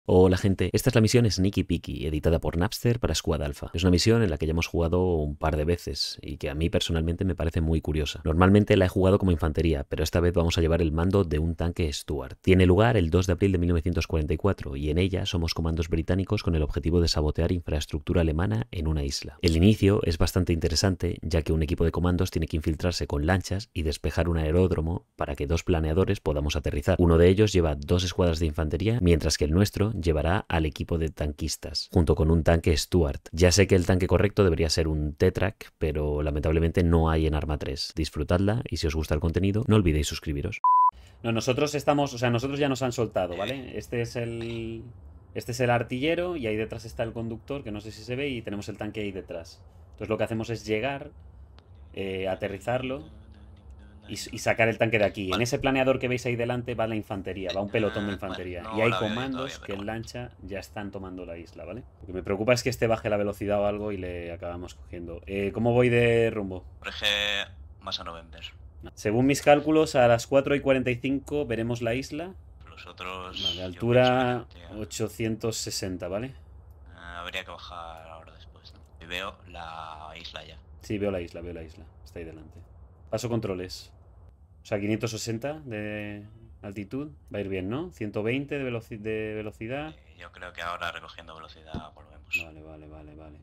Hola gente, esta es la misión Sneaky Peeky, editada por Napster para Squad Alpha. Es una misión en la que ya hemos jugado un par de veces y que a mí personalmente me parece muy curiosa. Normalmente la he jugado como infantería, pero esta vez vamos a llevar el mando de un tanque Stuart. Tiene lugar el 2 de abril de 1944 y en ella somos comandos británicos con el objetivo de sabotear infraestructura alemana en una isla. El inicio es bastante interesante, ya que un equipo de comandos tiene que infiltrarse con lanchas y despejar un aeródromo para que dos planeadores podamos aterrizar. Uno de ellos lleva dos escuadras de infantería, mientras que el nuestro llevará al equipo de tanquistas, junto con un tanque Stuart. Ya sé que el tanque correcto debería ser un T-Track, pero lamentablemente no hay en Arma 3. Disfrutadla y si os gusta el contenido, no olvidéis suscribiros. No, nosotros estamos, o sea, nosotros ya nos han soltado, ¿vale? Este es el artillero y ahí detrás está el conductor, que no sé si se ve, y tenemos el tanque ahí detrás. Entonces lo que hacemos es llegar, aterrizarlo y sacar el tanque de aquí. Vale. En ese planeador que veis ahí delante va la infantería, va un pelotón de infantería. Bueno, no y hay la había visto comandos todavía, que pero en bueno. lancha ya están tomando la isla, ¿vale? Lo que me preocupa es que este baje la velocidad o algo y le acabamos cogiendo. ¿Cómo voy de rumbo? Por eje más a November. Según mis cálculos, a las 4:45 veremos la isla. Los otros. Vale, yo altura pienso que 860, ¿vale? habría que bajar ahora después, ¿no? Y veo la isla ya. Sí, veo la isla, está ahí delante. Paso controles. O sea, 560 de altitud. Va a ir bien, ¿no? 120 de velocidad. Yo creo que ahora recogiendo velocidad volvemos. Vale.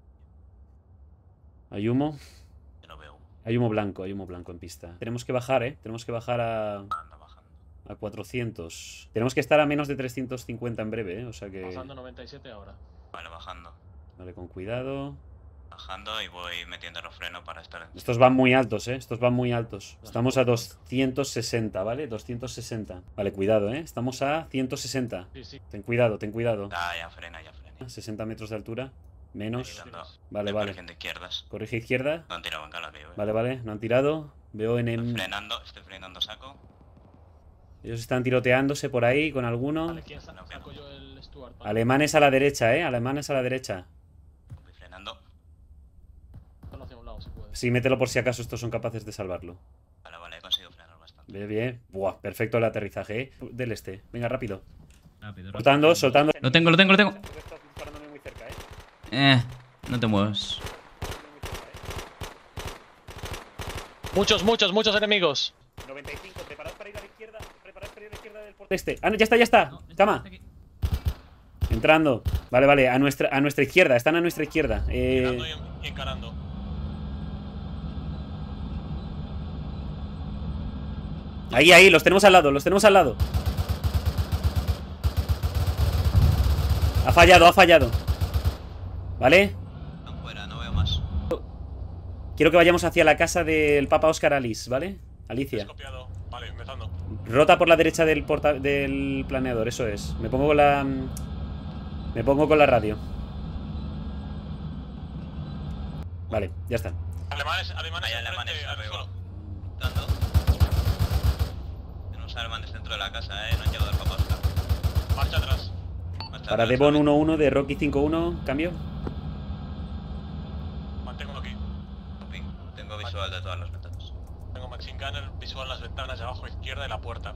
¿Hay humo? Yo no veo. Hay humo blanco en pista. Tenemos que bajar, ¿eh? Tenemos que bajar Anda bajando. a 400. Tenemos que estar a menos de 350 en breve, ¿eh? O sea que... Pasando 97 ahora. Vale, bajando. Vale, con cuidado. Bajando y voy metiendo los frenos para estar. Estos van muy altos, ¿eh? Estos van muy altos. Estamos a 260, ¿vale? 260. Vale, cuidado, ¿eh? Estamos a 160. Sí. Ten cuidado. Ya frena. 60 metros de altura. Menos. Quitando. Vale. Corrigiendo izquierdas. Corrige izquierda. No han tirado en cala, que yo veo. Vale. No han tirado. Veo en el... Estoy frenando saco. Ellos están tiroteándose por ahí con alguno. Vale, ¿quién saco yo el Stuart? Vale. Alemanes a la derecha, ¿eh? Alemanes a la derecha. Voy frenando. Solo hacia un lado, si puede. Sí, mételo por si acaso estos son capaces de salvarlo. Vale, he conseguido frenar bastante. Bien. Buah, perfecto el aterrizaje, ¿eh? Del este. Venga, rápido. Rápido. Soltando. Lo tengo. Disparándome muy cerca, ¿eh? No te muevas. Muchos enemigos. 95, preparad para ir a la izquierda. Del portal este. Ah, no, ya está. Cama. Entrando. Vale, a nuestra izquierda. Están a nuestra izquierda. Mirando y encarando. Ahí, los tenemos al lado. Ha fallado. ¿Vale? Están fuera, no veo más. Quiero que vayamos hacia la casa del Papa Oscar Alice, ¿vale? Alicia. Copiado. Vale, empezando. Rota por la derecha del planeador, eso es. Me pongo con la radio. Vale, ya está. Alemanes Hay alemanes arriba. Dando. Tenemos alemanes dentro de la casa, no han llegado al Papa Oscar. Marcha atrás. Para Devon 1-1 de Rocky 5-1, cambio. Mantengo aquí. Tengo visual de todas las ventanas. Tengo Machine Gunner, visual en las ventanas de abajo izquierda y la puerta.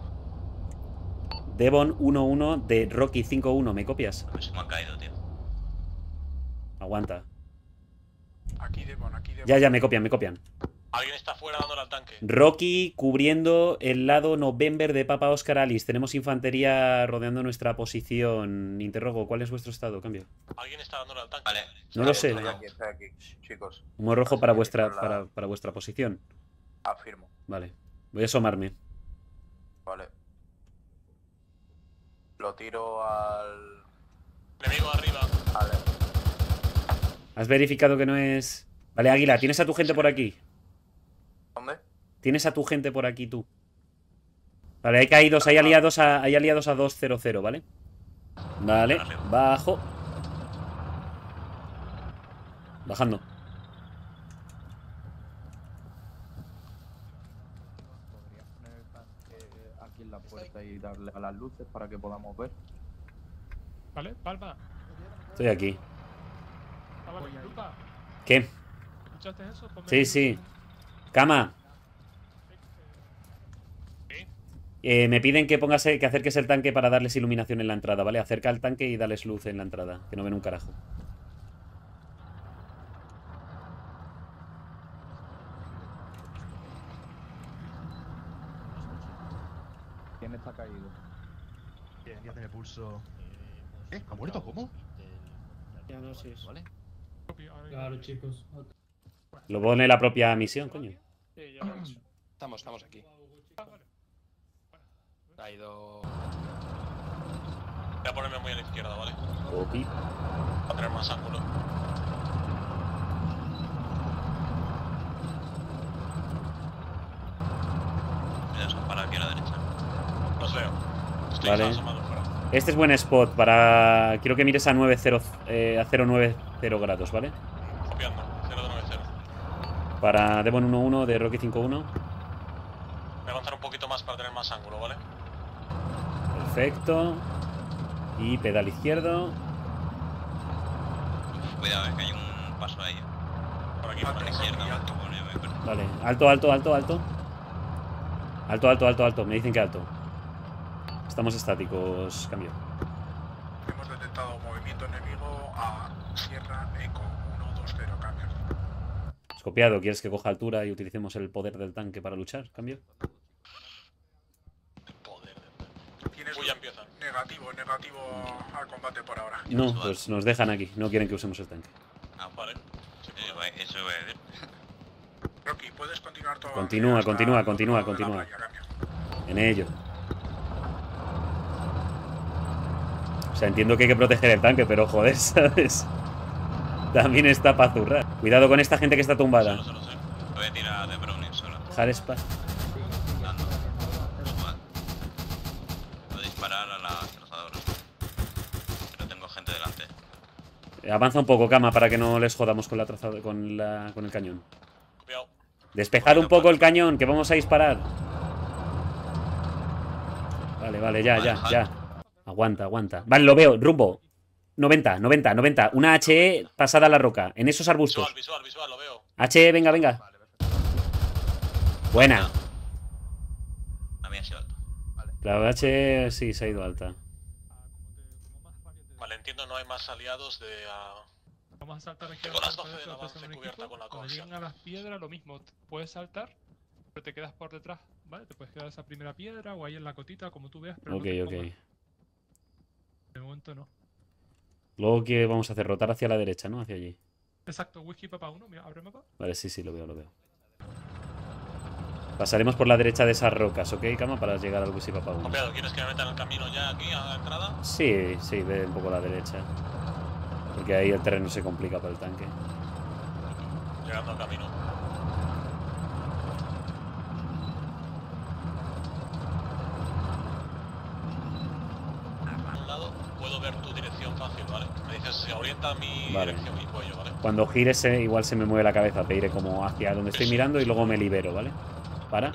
Devon 1-1 de Rocky 5-1, ¿me copias? Se me han caído, tío. Aguanta. Aquí Devon. Ya, me copian. Alguien está fuera dándole al tanque. Rocky cubriendo el lado November de Papa Oscar Alice. Tenemos infantería rodeando nuestra posición. Interrogo, ¿cuál es vuestro estado? Cambio. Alguien está dándole al tanque. Vale. No lo sé. Estoy aquí, chicos. Humo rojo para vuestra, Por la- para vuestra posición. Afirmo. Vale. Voy a asomarme. Vale. Lo tiro al... Enemigo arriba. Vale. ¿Has verificado que no es...? Vale, Águila, ¿tienes a tu gente por aquí? ¿Dónde? ¿Tienes a tu gente por aquí tú? Vale, hay caídos, hay aliados a 200, ¿vale? Vale, bajo. Bajando. ¿Podrías poner el tanque aquí en la puerta y darle a las luces para que podamos ver? Vale, Palma. Estoy aquí. Disculpa. ¿Qué? ¿Escuchaste eso? Sí. Cama. Me piden que que acerques el tanque para darles iluminación en la entrada, ¿vale? Acerca el tanque y dales luz en la entrada, que no ven un carajo. ¿Quién está caído? Bien, ya tiene pulso. ¿Ha muerto? ¿Cómo? Ya no sé eso. ¿Vale? Claro, chicos. Lo pone la propia misión, coño. Sí, ya lo he hecho. Estamos aquí. Ha ido. Voy a ponerme muy a la izquierda, ¿vale? Copy. Para tener más ángulo. Ya son para aquí a la derecha. Los veo. Estoy Vale. asomado fuera. Este es buen spot para... Quiero que mires a 090 grados, ¿vale? Copiando. 090. Para Devon 1-1 de Rocky 5-1. Voy a avanzar un poquito más para tener más ángulo, ¿vale? Perfecto. Y pedal izquierdo. Cuidado, que hay un paso ahí. Por aquí, Por por la aquí. izquierda. Pone, me perdí. Vale. Alto, alto, alto, alto. Alto, alto, alto, alto. Me dicen que alto. Estamos estáticos. Cambio. Hemos detectado movimiento enemigo a Sierra Eco 120, cambio. Escopiado. ¿Quieres que coja altura y utilicemos el poder del tanque para luchar? Cambio. Joder. Tienes Uy, ya empiezan. negativo al combate por ahora. No, pues nos dejan aquí. No quieren que usemos el tanque. Ah, Vale. eso voy a decir. Rocky, puedes continuar tu avance Continúa, hasta continúa, el otro continúa, lado de la continúa. playa, cambio. En ello. O sea, entiendo que hay que proteger el tanque, pero joder, ¿sabes? También está para zurrar. Cuidado con esta gente que está tumbada. Lo sé. Voy a tirar de Browning solo. Jarespa. Dando. Igual. Puedo disparar a las trazadoras. Pero tengo gente delante. Avanza un poco, Kama, para que no les jodamos con la trazada, con el cañón. Copiado. Despejad un poco el cañón, que vamos a disparar. Vale, vale, ya. Aguanta, aguanta. Vale, lo veo, rumbo. 90. Una HE pasada a la roca, en esos arbustos. Visual, lo veo. HE, venga. Buena. A mí ha sido alto. La HE sí se ha ido alta. Vale, entiendo, no hay más aliados de... Vamos a saltar aquí Tengo a las la 12 del avance cubierta con la Cuando conexión. lleguen a las piedras, lo mismo. Puedes saltar, pero te quedas por detrás, ¿vale? Te puedes quedar esa primera piedra o ahí en la cotita, como tú veas, pero Ok, no te ok. pongas. De momento no. Luego, ¿qué vamos a hacer? Rotar hacia la derecha, ¿no? Hacia allí. Exacto, whisky papa 1, mira, abre mapa. Vale, sí, lo veo. Pasaremos por la derecha de esas rocas, ¿ok, Kama? Para llegar al Wisipapa 1. Copiado, ¿quieres que me meta en el camino ya aquí a la entrada? Sí, ve un poco la derecha. Porque ahí el terreno se complica para el tanque. Llegando al camino. A un lado puedo ver tu dirección fácil, ¿vale? Me dices, se orienta mi Vale. dirección y cuello, ¿vale? Cuando gires, igual se me mueve la cabeza. Te iré como hacia donde estoy mirando y luego me libero, ¿vale? Para.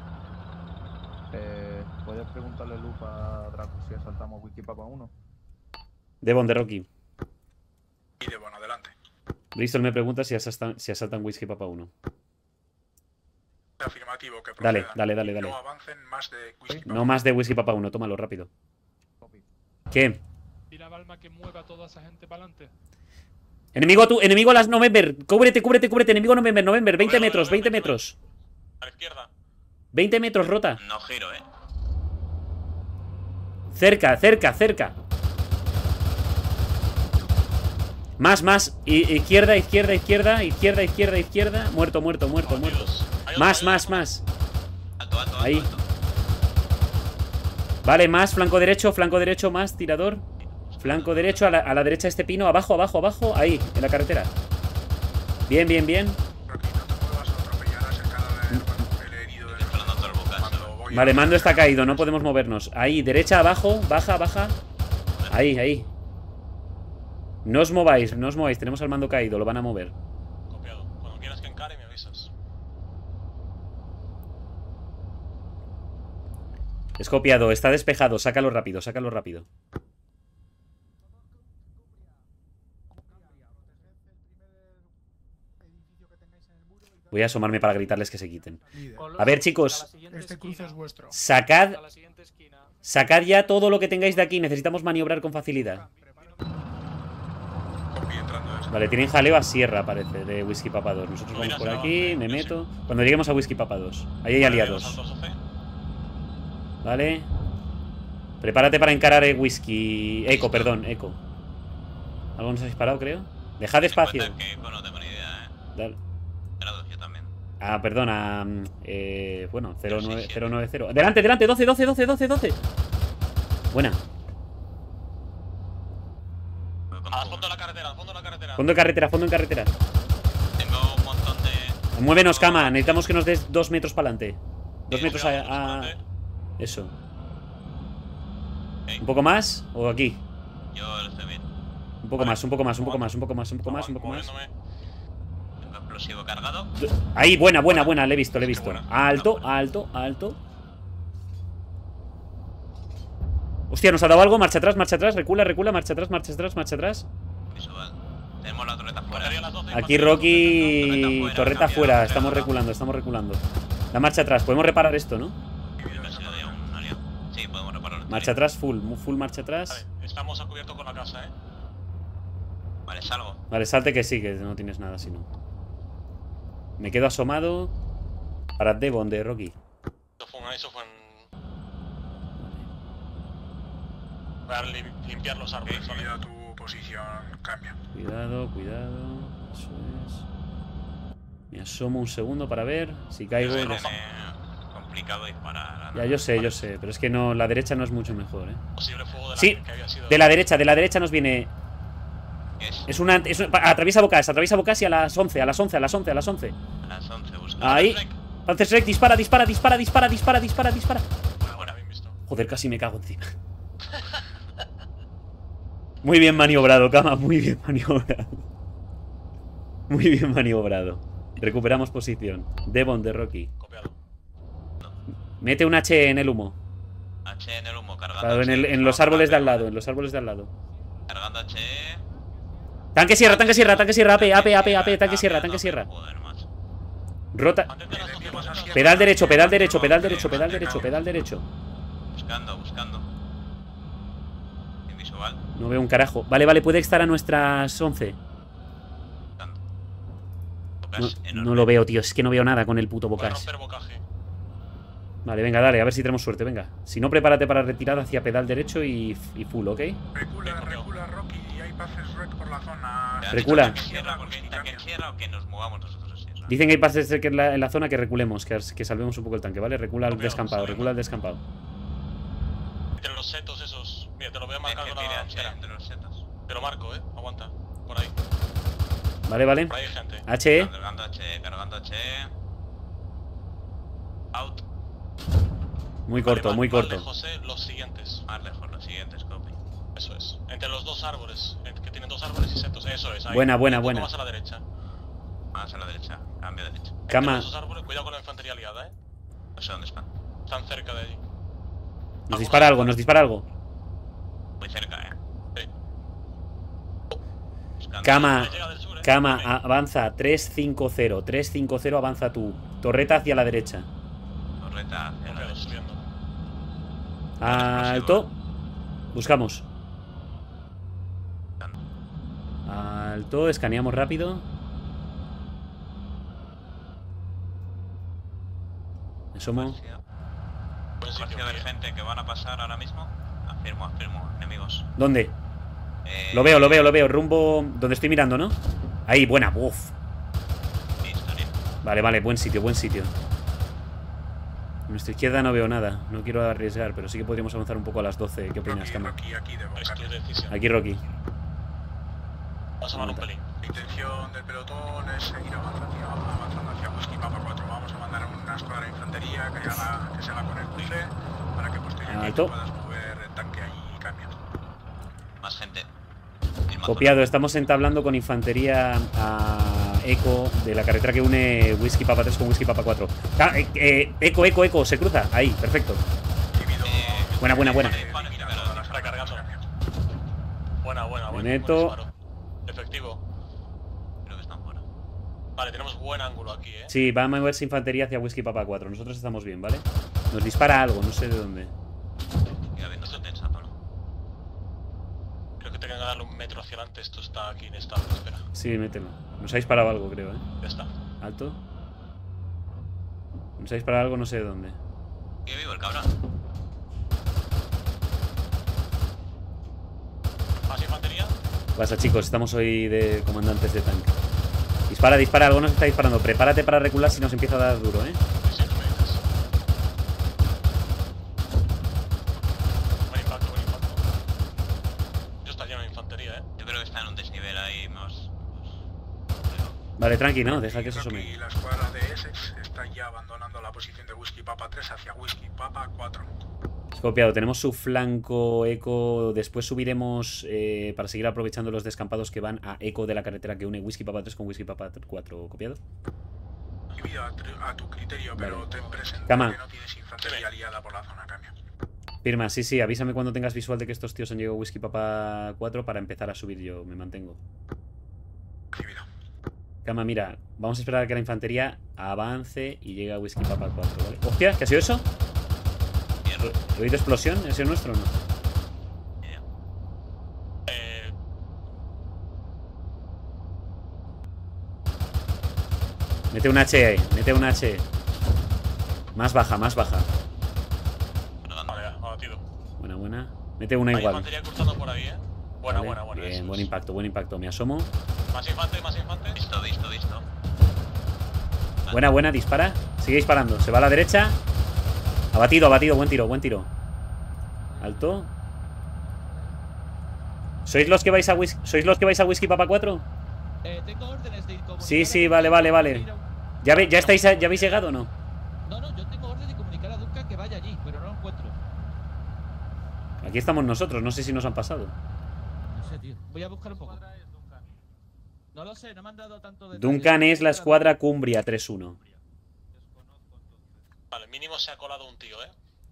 ¿Puedes preguntarle Lupa a Draco si asaltamos Wikipapa 1? Devon de Rocky. Y de bueno, adelante. Bristol me pregunta si asaltan Whisky Papa 1. Afirmativo, que Dale. procedan. No avancen más de Whisky No más de Whisky Papa 1, tómalo rápido. ¿Qué? Dile a Balma que mueva a toda esa gente para adelante. Enemigo a las November. Cúbrete. Enemigo November. 20 metros. A la izquierda. 20 metros, rota. No giro, Cerca. Más. Izquierda. Muerto. Más. Alto. Ahí. Vale, más. Flanco derecho, más. Tirador. Flanco derecho, a la derecha de este pino. Abajo. Ahí, en la carretera. Bien. Rocky, no te muevas a atropellar el herido de Disparando todo el bocazo. cuando voy Vale, a- mando está caído, no podemos movernos. Ahí, derecha, abajo, baja. Ahí. No os mováis, tenemos al mando caído, lo van a mover. Copiado. Cuando quieras que encare me avisas. Es copiado, está despejado, sácalo rápido. Voy a asomarme para gritarles que se quiten. Líder. A ver, chicos, Este cruce es vuestro. sacad ya todo lo que tengáis de aquí. Necesitamos maniobrar con facilidad. Copy entrando eso. Vale, tienen jaleo a Sierra, parece, de Whisky Papa 2. Nosotros vamos por aquí, me meto. Cuando lleguemos a Whisky Papa 2. Ahí hay aliados. Vale. Prepárate para encarar el Whisky. Eco, perdón, Eco. ¿Algo nos ha disparado, creo? Dejad espacio. Que Eco no tengo ni idea, Dale. Grados, yo también. Ah, perdona. Bueno, 090. Delante, delante, 12. Buena. Al fondo de la carretera, al fondo de la carretera. Fondo en carretera. Tengo un montón de... Muévenos, Cama. Necesitamos que nos des 2 metros para adelante. 2 metros a... adelante. Eso. Ok. ¿Un poco más? ¿O aquí? Yo lo estoy viendo. Un poco más. Moviéndome. Tengo explosivo cargado. Ahí, buena. Le he visto. Buena. Alto. Hostia, nos ha dado algo. Marcha atrás. Recula. Marcha atrás. Visual. Tenemos la torreta fuera. Guardaría las 12, Aquí infantería. Rocky. Torreta fuera. Estamos reculando. La marcha atrás. Podemos reparar esto, ¿no? Creo que ha sido de un aliado. Sí, podemos repararlo. Marcha atrás, full marcha atrás. Vale, estamos a cubierto con la casa, Vale, salgo. Vale, salte que sí, que no tienes nada si no. Me quedo asomado. Para Devon de Rocky. Eso fue en... Voy a limpiar los árboles, ¿vale? Cuida tu posición, cambia. Cuidado. Eso es. Me asomo un segundo para ver. Si caigo. Es ya- complicado disparar. Ya, yo sé. Pero es que no, la derecha no es mucho mejor, Posible fuego de la Sí, que había sido... de la derecha nos viene. Atraviesa Bocas y a las 11. A las 11 busco. Ahí. Panzerschreck, dispara. Buena, bien visto. Joder, casi me cago encima. Muy bien maniobrado, Cama, muy bien maniobrado. Recuperamos posición. Devon de Rocky. Copiado. Mete un H en el humo. H en el humo, cargando. Claro, en los árboles de al lado. Cargando H. Tanque sierra, AP, tanque sierra. Joder, macho. Rota. Antes de las 12 más Pedal derecho. Buscando. Invisual. No veo un carajo. Vale, puede estar a nuestras 11. Buscando. No, Bocas enorme. no lo veo, tío. Es que no veo nada con el puto Voy a Bocas. romper bocaje. Vale, venga, dale, a ver si tenemos suerte, venga. Si no, prepárate para retirar hacia pedal derecho y full, ¿ok? Recula, Rocky. Hay pases rec por la zona. ¿Me has Recula. dicho que cierra porque hay tanque en sierra o que nos movamos nosotros en sierra? Dicen que hay pases cerca en la zona que reculemos, que salvemos un poco el tanque, ¿vale? Recula al descampado. Entre los setos esos... Mira, te lo voy a Es marcar que con tire la H bandera. entre los setos. Te lo marco, aguanta. Por ahí. Vale. Por ahí hay gente. H. Cargando H. Out. Muy corto, Vale, muy Más corto. lejos, los siguientes. Más lejos, los siguientes, copy. Eso es. Entre los dos árboles. Que tienen dos árboles y setos. Eso es. Ahí. Buena. Un poco más a la derecha. Más a la derecha. Cambio de derecha. Cama. Entre esos árboles, cuidado con la infantería aliada, No sé dónde están. Están cerca de allí. Nos dispara algo. Muy cerca, Sí. Buscando. Cama, Llega del sur, Cama, Ahí. avanza 350, avanza tú. Torreta hacia la derecha. Torreta hacia la Copiado, derecha. subiendo. Alto. Buscamos. Alto, escaneamos rápido. Me asomo. Buen Parecía sitio. haber Miguel. gente que van a pasar ahora mismo. Afirmo, enemigos. ¿Dónde? Lo veo. Rumbo donde estoy mirando, ¿no? Ahí, buena. Uf. Historia. Vale, buen sitio. A nuestra izquierda no veo nada. No quiero arriesgar, pero sí que podríamos avanzar un poco a las 12. ¿Qué opinas, Cama? Aquí de Es tu boca. decisión. Aquí, Rocky. Vas a tomar un pelín. La intención del pelotón es seguir avanzando hacia Whisky Papa 4. Vamos a mandar una escuadra de infantería que se haga con el cruce para que posteriormente Alto. puedas mover el tanque ahí y cambiar. Más gente. Copiado, estamos entablando con infantería a Eco de la carretera que une Whisky Papa 3 con Whisky Papa 4. Eco, se cruza. Ahí, perfecto. Buena. Recargando. Buena. Me meto. Buen disparo. Efectivo. Creo que están fuera. Vale, tenemos buen ángulo aquí, Sí, va a moverse infantería hacia Whisky Papa 4. Nosotros estamos bien, ¿vale? Nos dispara algo, no sé de dónde. Ya ves, no se tensa, Pablo. Creo que tengan que darle un metro hacia adelante. Esto está aquí inestable, espera. Sí, mételo. Nos ha disparado algo, creo, ¿eh? Ya está. Alto. Nos ha disparado algo, no sé de dónde. Sigue vivo el cabrón. ¿Más infantería? ¿Qué pasa, chicos? Estamos hoy de comandantes de tanque. Dispara, dispara, algo nos está disparando. Prepárate para recular si nos empieza a dar duro, ¿eh? Sí, sí, no me dices. Buen impacto, buen impacto. Yo está lleno de infantería, Yo creo que está en un desnivel ahí más. Vale, tranqui, ¿no? Deja que se Aquí asome. la escuadra de Essex está ya abandonando la posición de Whisky Papa 3 hacia Whisky Papa 4. Copiado, tenemos su flanco eco. Después subiremos para seguir aprovechando los descampados que van a eco de la carretera que une Whisky Papa 3 con Whisky Papa 4. ¿Copiado? Debido a tu criterio, pero Vale. ten presente Cama. que no tienes infantería aliada por la zona, cambio. Firma, sí, sí, avísame cuando tengas visual de que estos tíos han llegado a Whisky Papa 4 para empezar a subir yo, me mantengo. Recibido. Cama, mira, vamos a esperar a que la infantería avance y llegue a Whisky Papa 4, ¿vale? ¡Hostia! ¿Qué ha sido eso? ¿He oído explosión? ¿Es el nuestro o no? Mete un H ahí, mete un H. Más baja, más baja. Vale, ya, abatido. Buena, buena. Mete una Hay igual. infantería cruzando por ahí, Buena, Vale, buena, buena. bien, eso buen es. impacto, buen impacto. Me asomo. Más infante, más infante. Visto, visto, visto. Buena, buena, dispara. Sigue disparando. Se va a la derecha. Abatido, abatido. Buen tiro, buen tiro. Alto. ¿Sois los que vais a Whisky Papa 4? Tengo órdenes de incomunicar. Sí, sí, vale, vale, vale. ¿Ya habéis llegado o no? No, yo tengo orden de comunicar a Duncan que vaya allí, pero no lo encuentro. Aquí estamos nosotros, no sé si nos han pasado. No sé, tío. Voy a buscar un poco. No lo sé, no me han dado tanto de. Duncan es la escuadra Cumbria 3-1. Vale, mínimo se ha colado un tío,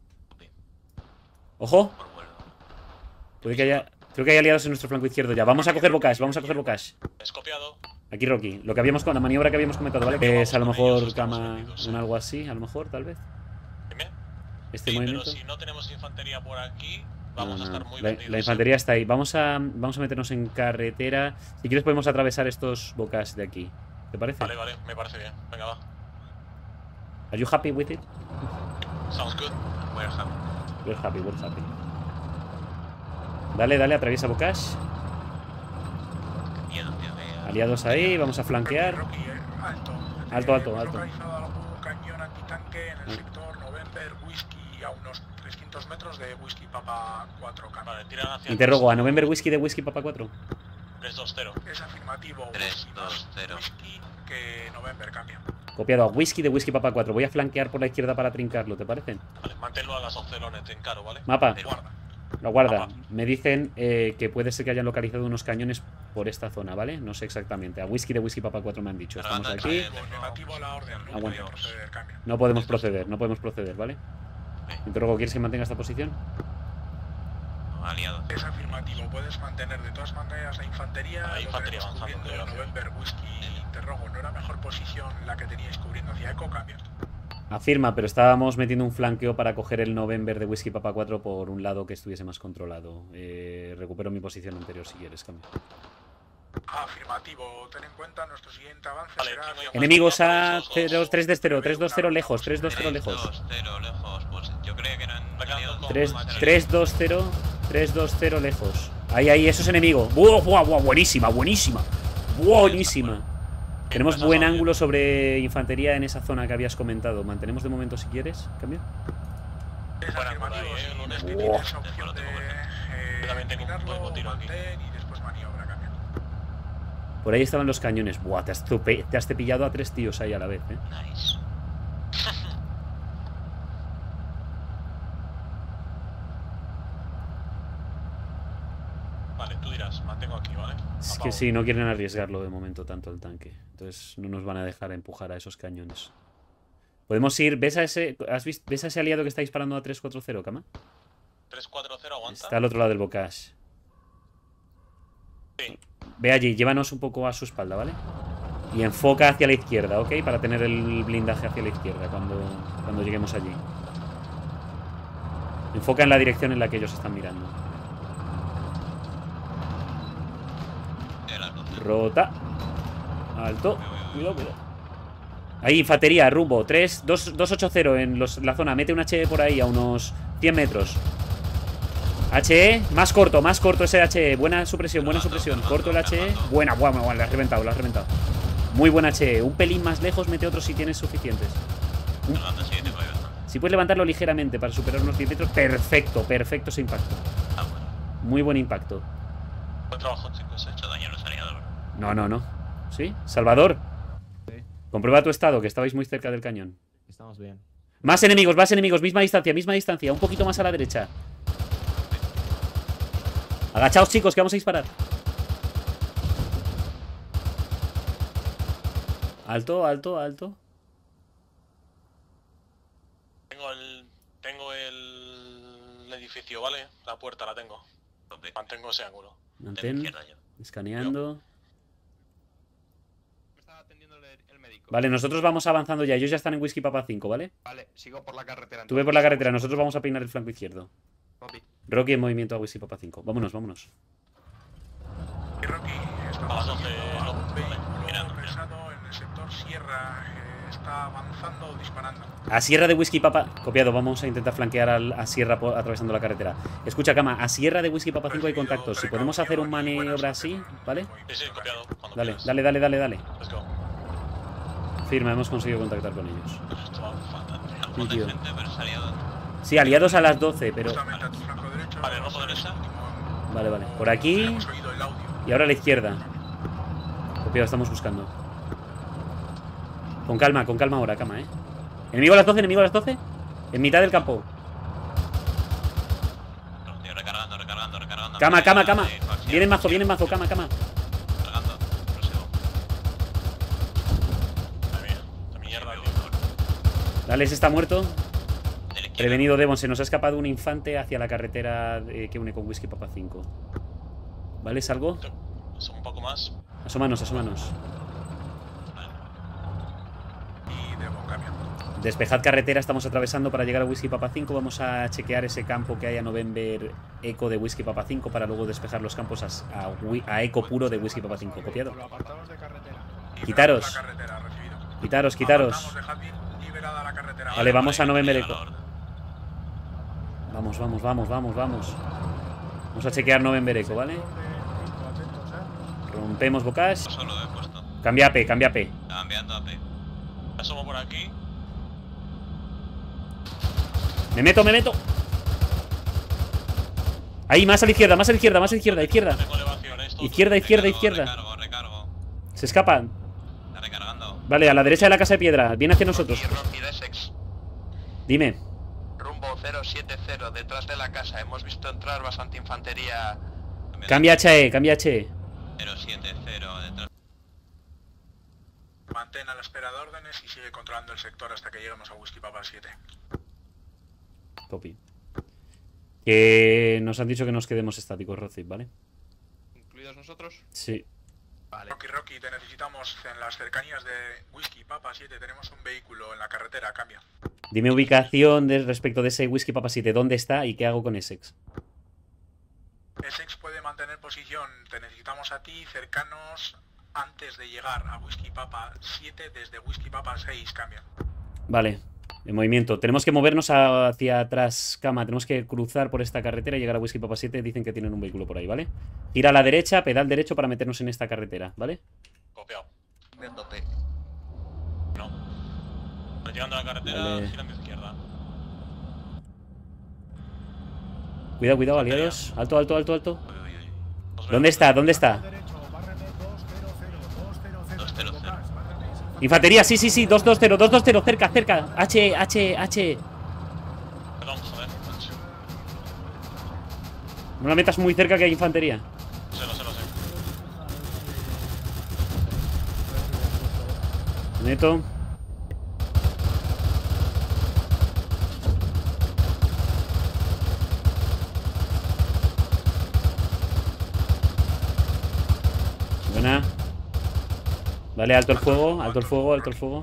Ojo. Puede que haya. Creo que hay aliados en nuestro flanco izquierdo ya. Vamos a coger Bocash, vamos a coger Bocash. Es copiado. Aquí Rocky. Lo que habíamos con la maniobra que habíamos comentado, ¿vale? Es a lo mejor cama. Un algo así, a lo mejor, tal vez. Dime. Este Sí, movimiento. pero si no tenemos infantería por aquí, vamos a estar muy La vendidos. infantería está ahí. Vamos a meternos en carretera. Si quieres podemos atravesar estos Bocash de aquí. ¿Te parece? Vale, vale, me parece bien. Venga, va. Are you happy with it? Sounds good. We're happy. We're happy, we're happy. Dale, dale, atraviesa Bocash. Miedo, tío. Aliados ahí, vamos a flanquear. Rocky, alto. Alto, alto, Hemos alto. localizado algún cañón antitanque en el sector November Whisky a unos 300 metros de Whisky Papa 4. Vale, tiran hacia. Interrogo a November Whisky de Whisky Papa 4. 3-2-0. Es afirmativo. 3-2-0. Whisky que November cambia. Copiado a Whisky de Whisky Papa 4. Voy a flanquear por la izquierda para trincarlo, ¿te parece? Vale, manténlo a las 11 lones, te encaro, ¿vale? Mapa. Guarda. Lo guarda. Me dicen que puede ser que hayan localizado unos cañones por esta zona, ¿vale? No sé exactamente. A Whisky de Whisky Papa 4 me han dicho. Estamos aquí. Negativo a la orden. No Aguanta. podía proceder, cambia. No podemos proceder, ¿vale? Interrogo, ¿quieres que mantenga esta posición? Aliado. Es afirmativo. Puedes mantener de todas maneras la infantería. La lo infantería tenemos avanzando, cubriendo creo. November Whisky. Interrogo. ¿No era mejor posición la que teníais cubriendo hacia Eco? Cambia. Afirma, pero estábamos metiendo un flanqueo para coger el November de Whisky Papa 4 por un lado que estuviese más controlado. Recupero mi posición anterior si quieres, cambio. Afirmativo. Ten en cuenta nuestro siguiente avance Vale, será... tengo yo Enemigos a Los ojos. 3-2-0, 3-2-0 lejos, 3-2-0 lejos. 3-2-0 lejos. Pues yo creía que eran aliados. 3-2-0, 3-2-0 lejos. Ahí, eso es enemigo. ¡Buah, buah, buah! Buenísima, buenísima. Buenísima. Tenemos buen ángulo sobre infantería en esa zona que habías comentado. Mantenemos de momento si quieres. ¿Cambio? Es Buena afirmativo. por ahí, Si lunes. tienes esa opción de Yo también tengo un eliminarlo, buen tiro aquí. mantén y después maniobra, cambia. Por ahí estaban los cañones. Buah, te has cepillado a 3 tíos ahí a la vez, ¿eh? Nice. Vale, tú dirás, mantengo aquí, ¿vale? Es que Apago. sí, no quieren arriesgarlo de momento tanto el tanque. Entonces no nos van a dejar empujar a esos cañones. Podemos ir. ¿Ves a ese aliado que está disparando a 3-4-0, Kama? 3-4-0, aguanta. Está al otro lado del Bocash. Sí. Ve allí, llévanos un poco a su espalda, ¿vale? Y enfoca hacia la izquierda, ¿ok? Para tener el blindaje hacia la izquierda cuando lleguemos allí. Enfoca en la dirección en la que ellos están mirando. Rota. Alto. Cuidado, cuidado. Ahí, infantería, rumbo. 280 en la zona. Mete un HE por ahí a unos 100 metros. HE, más corto ese HE. Buena supresión, buena supresión. Corto el HE. Buena, buena, la has reventado, la has reventado. Muy buen HE. Un pelín más lejos, mete otros si tienes suficientes. Si puedes levantarlo ligeramente para superar unos 10 metros. Perfecto, perfecto ese impacto. Muy buen impacto. Buen trabajo, chicos. He hecho daño a los aliados. No. ¿Sí? Salvador. Sí. Comprueba tu estado, que estabais muy cerca del cañón. Estamos bien. Más enemigos, misma distancia. Un poquito más a la derecha. Agachaos, chicos, que vamos a disparar. Alto, alto, alto. Tengo el edificio, ¿vale? La puerta la tengo. Mantengo ese ángulo. Mantén. Escaneando. Vale, nosotros vamos avanzando ya. Ellos ya están en Whisky Papa 5, ¿vale? Vale, sigo por la carretera. Tú ve por la carretera. Nosotros vamos a peinar el flanco izquierdo. Copy. Rocky en movimiento a Whisky Papa 5. Vámonos, vámonos. Y Rocky, A las estamos 12, haciendo no, un vale, vehículo mirando. pesado en el sector Sierra. Está avanzando, disparando. A Sierra de Whisky Papa. Copiado, vamos a intentar flanquear a Sierra atravesando la carretera. Escucha, Cama, a Sierra de Whisky Papa 5 hay contactos. Si podemos hacer un maniobra así, ¿vale? Sí, copiado. Cuando Dale, quieras. dale. Let's go. Firma, hemos conseguido contactar con ellos. Esto va fatal. Sí, Algo tío. decente, pero es aliado. Sí, aliados a las 12, pero... Justamente a tu flanco derecho. Vale, rojo derecha. Vale. Por aquí Hemos oído el audio. y ahora a la izquierda. Copiado, estamos buscando. Con calma ahora, Cama, Enemigo a las 12, En mitad del campo. No, tío, recargando. Cama. Ahí, Viene en mazo, Cama. Cargando. Prosigo. Madre mía, esta mierda, tío. Dale, ese está muerto. De la izquierda. Prevenido, Devon. Se nos ha escapado un infante hacia la carretera que une con Whisky Papa 5. ¿Vale? ¿Salgo? Son un poco más. Asómanos. Y de camión. Despejad carretera, estamos atravesando para llegar a Whisky Papa 5. Vamos a chequear ese campo que hay a November Eco de Whisky Papa 5 para luego despejar los campos a Eco puro de Whisky Papa 5. Copiado. Lo apartamos de carretera. Quitaros. La carretera, recibido. Quitaros. Apartamos de Hadley, liberada la carretera. Vale, vamos a November Llega Eco. la orden. Vamos. Vamos a chequear November Eco, ¿vale? Rompemos bocas. Solo he puesto. Cambia AP. Cambiando AP. Asomo por aquí. Me meto. Ahí, más a la izquierda. Tengo elevaciones. todo. Izquierda. Recargo. Se escapan. Está recargando. Vale, a la derecha de la casa de piedra. Viene hacia nosotros. Rocky de Essex. Dime. Rumbo 070, detrás de la casa. Hemos visto entrar bastante infantería. Cambia HE. 070 detrás. Mantén a la espera de órdenes y sigue controlando el sector hasta que lleguemos a Whisky Papa 7. Copy. Que nos han dicho que nos quedemos estáticos, Rozi, ¿vale? ¿Incluidos nosotros? Sí. Vale. Rocky, te necesitamos en las cercanías de Whisky Papa 7. Tenemos un vehículo en la carretera, cambia. Dime ubicación respecto de ese Whisky Papa 7. ¿Dónde está y qué hago con Essex? Essex puede mantener posición. Te necesitamos a ti cercanos antes de llegar a Whisky Papa 7 desde Whisky Papa 6, cambia. Vale. En movimiento. Tenemos que movernos hacia atrás, Cama. Tenemos que cruzar por esta carretera y llegar a Whisky Papa 7. Dicen que tienen un vehículo por ahí, ¿vale? Gira a la derecha, pedal derecho para meternos en esta carretera, ¿vale? Copiado. Viendo P. No. Llegando a la carretera, Vale. girando a izquierda. Cuidado, aliados. Alto. Nos vemos. ¿Dónde está? Derecho, bárrame 200. 200. Infantería, sí. 220, cerca. H. Perdón, joder. No la metas muy cerca que hay infantería. Lo sé. Meto. Buena. Vale, alto el fuego, alto el fuego, alto el fuego.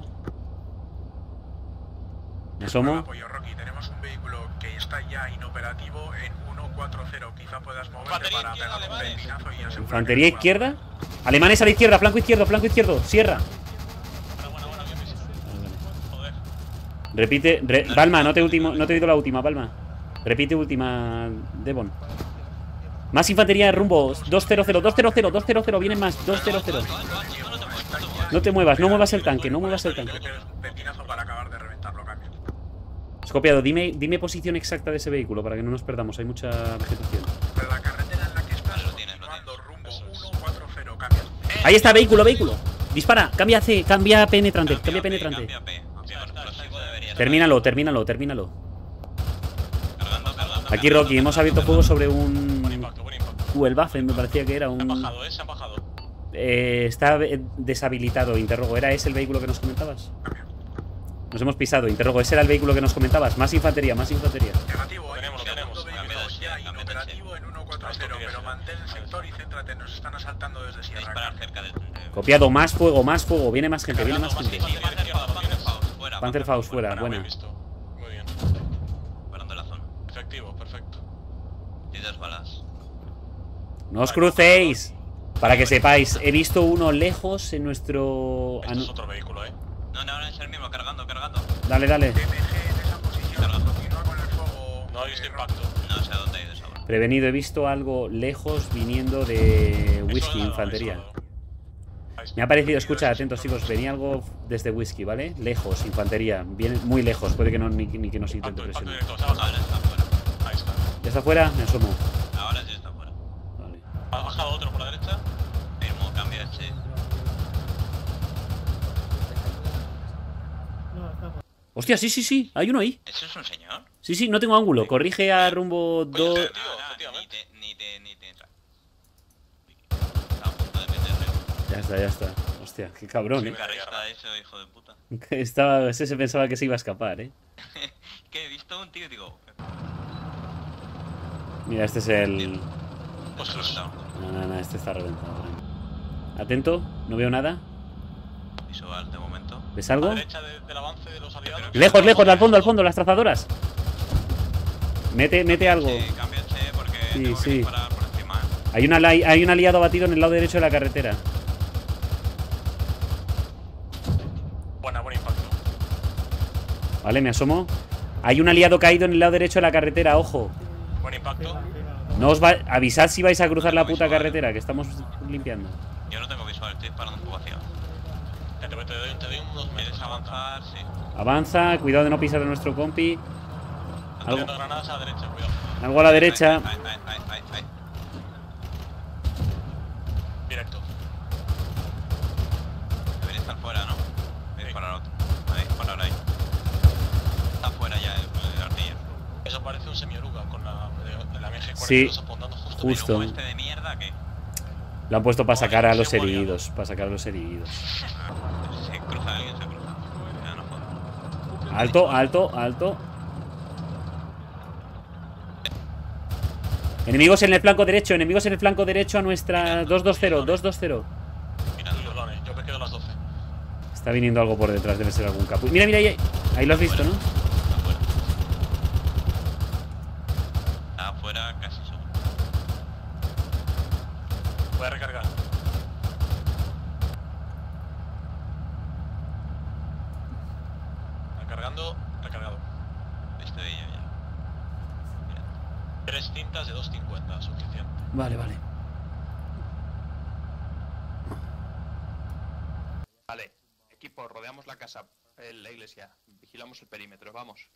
Me asomo. Apoyo, Rocky. Tenemos un vehículo que está ya inoperativo en 140. Quizá puedas moverte para pegar un pepinazo y asegurar. Infantería izquierda. Alemanes a la izquierda, flanco izquierdo. Sierra. Repite. Palma, no te he oído la última, Palma. Repite última, Devon. Más infantería de rumbo. 200, vienen más. 200. No te muevas, no muevas el tanque, Pepinazo para acabar de reventarlo, cambio. Escopiado, dime posición exacta de ese vehículo para que no nos perdamos, hay mucha vegetación. Pero la carretera en la que estás continuando rumbo 140, cambio. Ahí está, vehículo. Dispara, cambia penetrante. Termínalo. Aquí Rocky, hemos abierto fuego sobre un... el Buffet, me parecía que era un... Se han bajado. Está deshabilitado, interrogo. ¿Era ese el vehículo que nos comentabas? Nos hemos pisado, interrogo. ¿Ese era el vehículo que nos comentabas? Más infantería. Negativo, Lo tenemos. Ya inoperativo en 140, pero mantén el sector y céntrate, nos están asaltando desde sierra. Copiado, más fuego. Viene más gente, Fuera. Panzerfaust fuera, buena. Muy bien. Parando la zona. Efectivo, perfecto. Y 2 balas. No os crucéis. Para que sepáis, he visto uno lejos en nuestro... Esto es otro vehículo, No, es el mismo, cargando. Dale. DMG en esa posición, continúa con el fuego. No he visto impacto. No sé a dónde ha ido esa bala. Prevenido, he visto algo lejos viniendo de whisky, infantería. Me ha parecido, escucha, atentos chicos, venía algo desde whisky, ¿vale? Lejos, infantería, viene muy lejos, puede que no ni que nos intente presionar. Ahora está fuera. Ahí está. ¿Ya está fuera? Me asomo. Ahora sí está fuera. Vale. Ha bajado otro por la derecha. Firmo, cambio este. Hostia, sí, hay uno ahí. ¿Eso es un señor? Sí, no tengo ángulo, corrige a rumbo 2... Ni te entra. Está a punto de meterle. Ya está. Hostia, qué cabrón, Carista eso, hijo de puta. Ese se pensaba que se iba a escapar, Que he visto un tío y digo... Mira, este es el... Ostras. No, este está reventado. Atento, no veo nada. Visual de momento. ¿Ves A algo? la derecha del avance de los aliados. Lejos, al fondo, las trazadoras. Mete algo. Cambio porque Sí, tengo que sí. disparar por encima. Hay un aliado abatido en el lado derecho de la carretera. Buen impacto. Vale, me asomo. Hay un aliado caído en el lado derecho de la carretera, ojo. Buen impacto. No os va... Avisad si vais a cruzar la puta carretera, que estamos limpiando. Yo no tengo visual, estoy disparando un poco hacia abajo. Te doy unos ¿Quieres metros avanzar? Sí. Avanza, cuidado de no pisar a nuestro compi. Están tirando granadas a la derecha, cuidado. Algo a la derecha. Ahí. Directo. Debería estar fuera, ¿no? Voy a disparar a otro. Ahí, disparar ahí. Está fuera ya el artillero. Eso parece un semi-oruga con la MG42 Sí, apuntando justo. justo. ¿Cómo este de mierda qué? Lo han puesto para sacar a los Se moría. heridos. Se cruza alguien, se cruza. Ya no jodas. Alto. Enemigos en el flanco derecho a nuestra 220. Perdone, yo me quedo a las 12. Está viniendo algo por detrás, debe ser algún capu. Mira, ahí lo has visto, ¿no? Está afuera casi seguro. Voy a recargar. Recargado. Estoy yo ya. 3 cintas de 250, suficiente. Vale. Vale, equipo, rodeamos la casa, la iglesia, vigilamos el perímetro, vamos.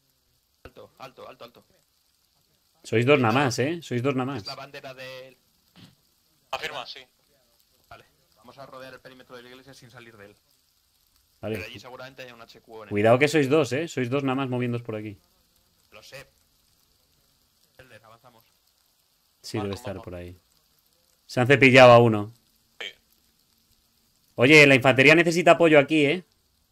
Alto. Sois dos nada más, Sois dos nada más. Es la bandera de... Afirma, sí. Vale, vamos a rodear el perímetro de la iglesia sin salir de él. Vale. Pero allí seguramente hay un HQ en el... Cuidado que sois dos, Sois dos nada más moviéndoos por aquí. Lo sé. Avanzamos. Sí, Marco, debe estar Marco. por ahí. Se han cepillado a uno. Sí. Oye, la infantería necesita apoyo aquí,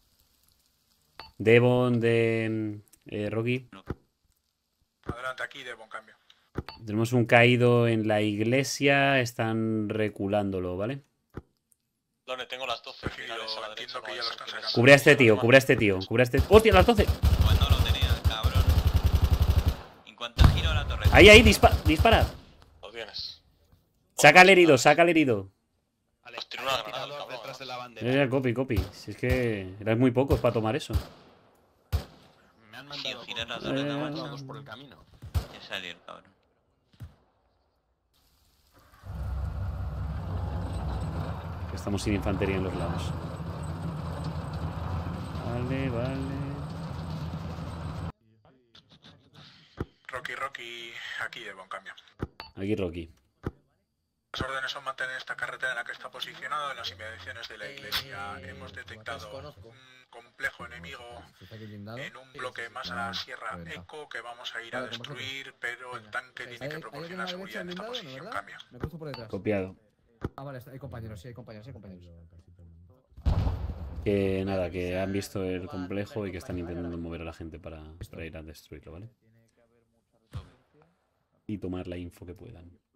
Devon de... Rocky. Adelante, aquí Devon, cambio. Tenemos un caído en la iglesia. Están reculándolo, ¿vale? ¿Dónde tengo las 12 Sí, finales a la derecha? entiendo que ya lo están sacando. Cubre a este tío, cubre a este tío, cubre a este... ¡Hostia, las 12! Pues no lo tenía, cabrón. En cuanto giro la torreta. Ahí, dispara. Lo tienes. Saca al herido, saca al herido. Pues tiene una granada, el cabrón. detrás de la bandera. Copy. Si es que eran muy pocos para tomar eso. Me han Sí, mandado girar la con- torreta, me han macho. mandado dos por el camino. Ya salió el cabrón. Que estamos sin infantería en los lados. Vale. Rocky, aquí de buen cambio. Aquí Rocky. Las órdenes son mantener esta carretera en la que está posicionado en las inmediaciones de la iglesia. Hemos detectado un complejo enemigo en un bloque más a la Sierra Eco que vamos a ir a destruir, pero el tanque tiene que proporcionar seguridad en esta posición. Cambio. Me cruzo por detrás. Copiado. Ah, vale, hay compañeros, sí, hay compañeros. Que nada, que han visto el complejo y que están intentando mover a la gente para ir a destruirlo, ¿vale? Y tomar la info que puedan.